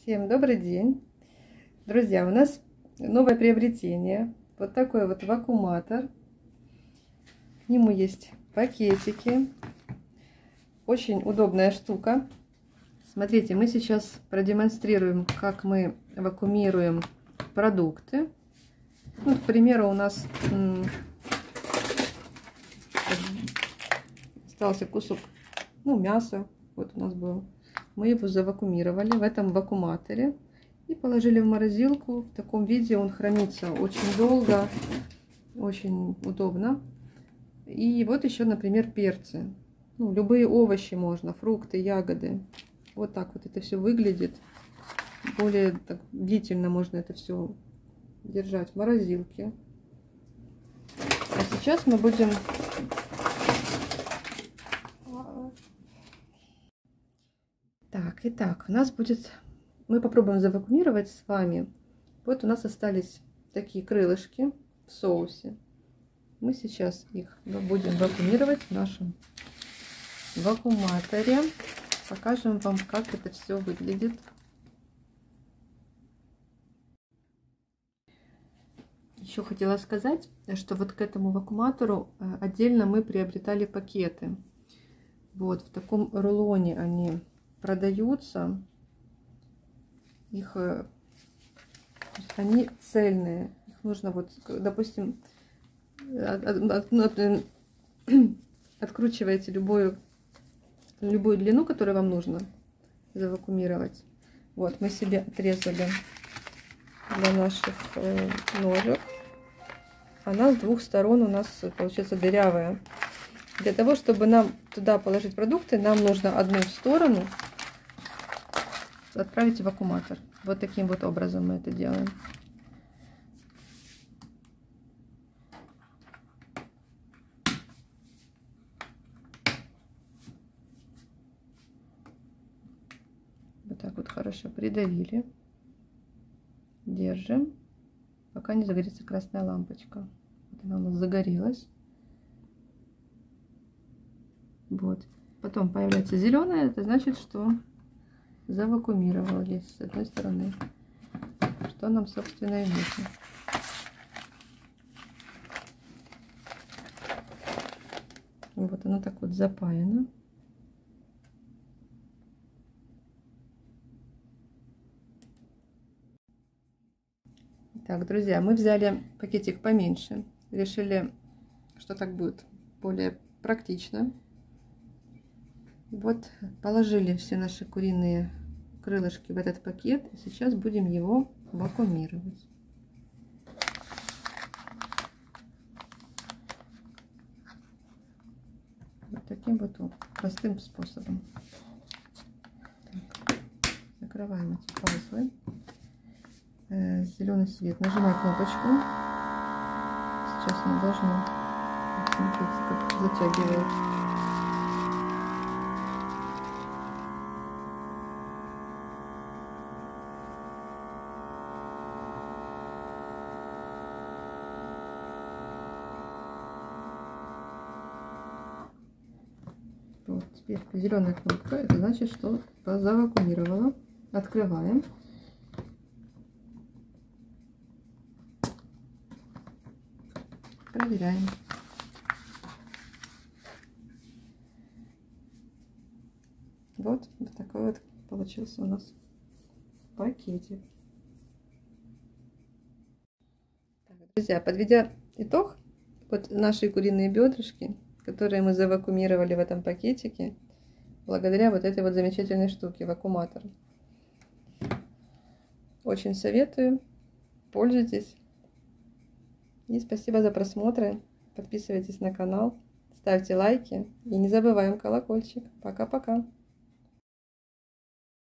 Всем добрый день, друзья! У нас новое приобретение. Вот такой вот вакууматор. К нему есть пакетики. Очень удобная штука. Смотрите, мы сейчас продемонстрируем, как мы вакуумируем продукты. Ну, к примеру, у нас остался кусок, мяса. Вот у нас был. Мы его завакуумировали в этом вакууматоре и положили в морозилку. В таком виде он хранится очень долго, очень удобно. И вот еще, например, перцы. Любые овощи можно, фрукты, ягоды. Вот так вот это все выглядит. Более так, длительно можно это все держать в морозилке. А сейчас мы будем... Итак, у нас будет... Мы попробуем завакуумировать с вами. Вот у нас остались такие крылышки в соусе. Мы сейчас их будем вакуумировать в нашем вакууматоре. Покажем вам, как это все выглядит. Еще хотела сказать, что вот к этому вакууматору отдельно мы приобретали пакеты. Вот в таком рулоне они продаются. Они цельные. Их нужно вот, допустим, откручиваете любую длину, которую вам нужно завакуумировать. Вот мы себе отрезали для наших ножек. Она с двух сторон у нас получается дырявая. Для того, чтобы нам туда положить продукты, нам нужно одну сторону отправить в вакууматор. Вот таким вот образом мы это делаем. Вот так вот хорошо придавили. Держим, пока не загорится красная лампочка. Вот она у нас загорелась. Вот. Потом появляется зеленая, это значит, что завакуумировали с одной стороны, что нам, собственно, и нужно. Вот оно так вот запаяно. Так, друзья, мы взяли пакетик поменьше, решили, что так будет более практично. Вот положили все наши куриные крылышки в этот пакет, и сейчас будем его вакуумировать. Вот таким вот простым способом. Так, закрываем эти пазлы. Зеленый свет. Нажимай кнопочку. Сейчас она должна, смотрите, как затягивает. Вот, теперь зеленая кнопка, это значит, что завакуумировала. Открываем. Проверяем. Вот такой вот получился у нас пакетик. Так, друзья, подведя итог, вот наши куриные бедрышки, которые мы завакуумировали в этом пакетике, благодаря вот этой вот замечательной штуке, вакууматору. Очень советую, пользуйтесь. И спасибо за просмотры. Подписывайтесь на канал, ставьте лайки и не забываем колокольчик. Пока-пока.